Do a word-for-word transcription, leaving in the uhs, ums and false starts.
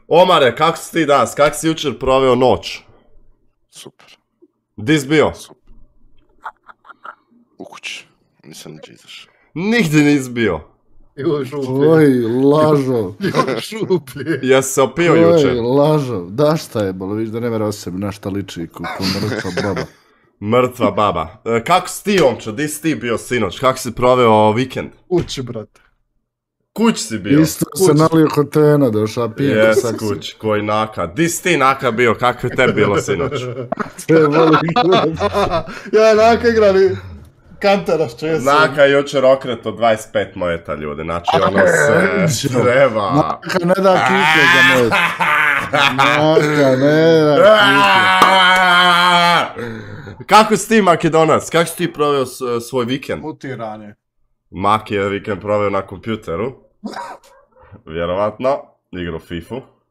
Omare, kako si ti danas? Kako si jučer proveo noć? Super. Di si bio? Super. U kući. Nisam niđe izašao. Nigdje nisi bio. Joj, šuplje. Oj, lažov. Joj, šuplje. Jesi se opio Oj, jučer? lažov. Da šta je, bolo, vidiš da ne vera o sebi na šta liči kuku mrtva baba. Mrtva baba. E, kako si ti, omčo? Di si ti bio sinoć? Kako si proveo vikend? Kući, brate. Kuć si bio? Isto se nalio hotena, došao pijen. Jes, kuć, koji naka. Di si ti naka bio? Kako je tebi bilo sinoć? Te voli gledat. Ja, naka igrali kantara s česom. Naka je jučer okreto dvadeset pet mojeta, ljudi. Znači, ono se treba. Naka ne da kike za moje. Naka ne da kike. Kako si ti, Makedonac? Kako si ti proveo svoj vikend? Mutiranje. Maki je vikend proveo na kompjuteru. Vjerovatno. Igrao fifu.